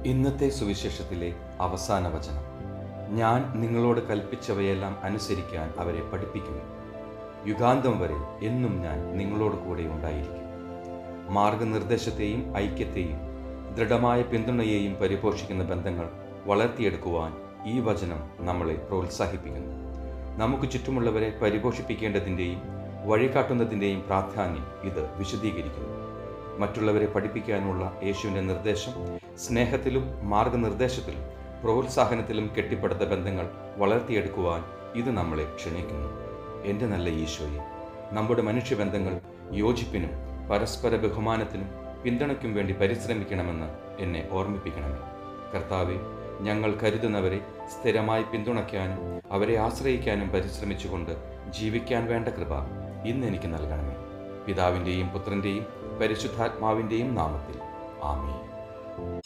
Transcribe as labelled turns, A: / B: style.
A: ഇന്നത്തെ സുവിശേഷത്തിലെ അവസാന വചനം, ഞാൻ നിങ്ങളോട് കൽപ്പിച്ചവയെല്ലാം അനുസരിക്കാൻ അവരെ പഠിപ്പിക്കുന്നു. യുഗാന്തം വരെ എന്നും ഞാൻ നിങ്ങളോട് കൂടെ ഉണ്ടായിരിക്കും. മാർഗനിർദ്ദേശത്തെയും ഐക്യത്തെയും ദൃഢമായ പിന്തുണയെയും പരിപോഷിക്കുന്ന ബന്ധങ്ങൾ വളർത്തിയെടുക്കുവാൻ ഈ വചനം നമ്മളെ പ്രോത്സാഹിപ്പിക്കുന്നു. നമുക്ക് ചുറ്റുമുള്ളവരെ പരിപോഷിപ്പിക്കേണ്ടതിൻ്റെയും വഴികാട്ടുന്നതിൻ്റെയും പ്രാധാന്യം ഇത് വിശദീകരിക്കുന്നു. മറ്റുള്ളവരെ പഠിപ്പിക്കാനുള്ള യേശുവിൻ്റെ നിർദ്ദേശം സ്നേഹത്തിലും മാർഗനിർദ്ദേശത്തിലും പ്രോത്സാഹനത്തിലും കെട്ടിപ്പടുത്ത ബന്ധങ്ങൾ വളർത്തിയെടുക്കുവാൻ ഇത് നമ്മളെ ക്ഷണിക്കുന്നു. എൻ്റെ നല്ല ഈശോയെ, നമ്മുടെ മനുഷ്യബന്ധങ്ങൾ യോജിപ്പിനും പരസ്പര ബഹുമാനത്തിനും പിന്തുണയ്ക്കും വേണ്ടി പരിശ്രമിക്കണമെന്ന് എന്നെ ഓർമ്മിപ്പിക്കണമേ. കർത്താവെ, ഞങ്ങൾ കരുതുന്നവരെ സ്ഥിരമായി പിന്തുണയ്ക്കാനും അവരെ ആശ്രയിക്കാനും പരിശ്രമിച്ചുകൊണ്ട് ജീവിക്കാൻ വേണ്ട കൃപ ഇന്ന് എനിക്ക് നൽകണമേ. പിതാവിൻ്റെയും പുത്രൻ്റെയും പരിശുദ്ധാത്മാവിൻ്റെയും നാമത്തിൽ ആമേൻ.